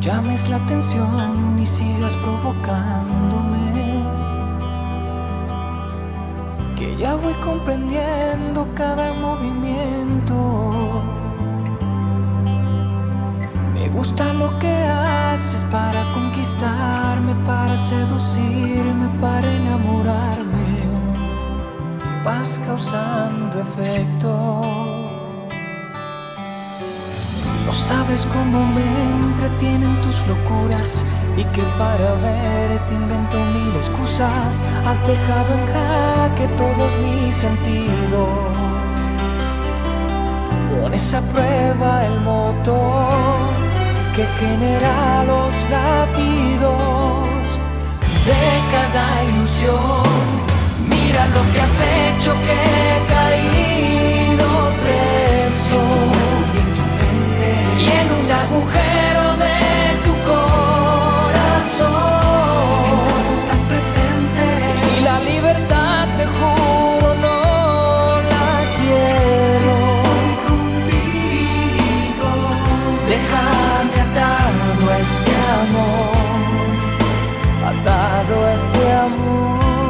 llames la atención y sigas provocándome, que ya voy comprendiendo cada movimiento. Me gusta lo que haces para conquistarme, para seducirme, para enamorarme. Vas causando efecto. No sabes cómo me entretienen tus locuras y que para verte invento mil excusas. Has dejado en jaque todos mis sentidos. Pones a prueba el motor que genera los latidos de cada ilusión. Mira lo que has hecho, que he caído preso y en un agujero de tu corazón. En todo estás presente y la libertad, te juro, no la quiero. si estoy contigo. Déjame atado a este amor, atado a este amor.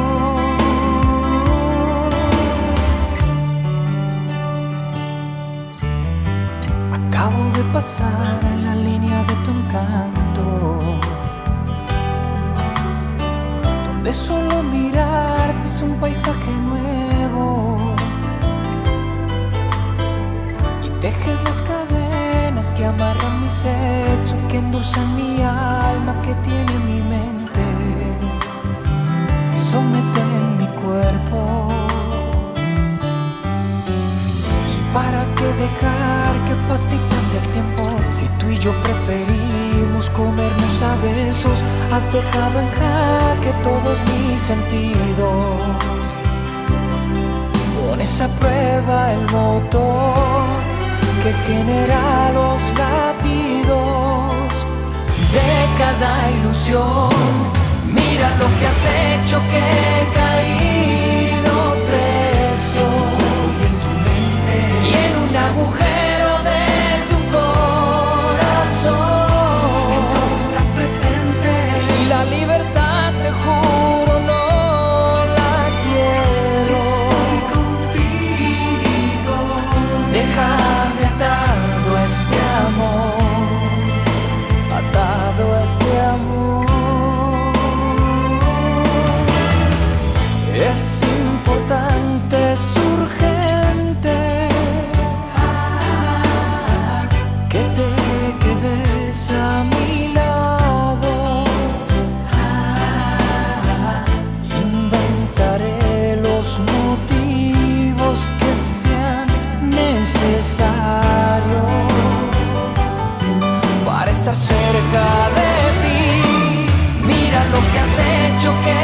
Acabo de pasar la línea de tu encanto, donde solo mirarte es un paisaje nuevo, y tejes las cadenas que amarran mis hechos, que endulzan mi alma, que tiene mi mente y someten mi cuerpo. ¿Para qué dejar que pase y pase el tiempo? Si tú y yo preferimos comernos a besos. Has dejado en jaque todos mis sentidos. Pones a prueba el motor que genera los latidos de cada ilusión. Mira lo que has hecho, que he caído preso y en un agujero de tu corazón. En todo estás presente y la libertad, te juro, no la quiero. si estoy contigo. Déjame atado a este amor, atado a este amor. Es importante, es urgente que te quedes a mi lado. Inventaré los motivos que sean necesarios para estar cerca de ti. Mira lo que has hecho, que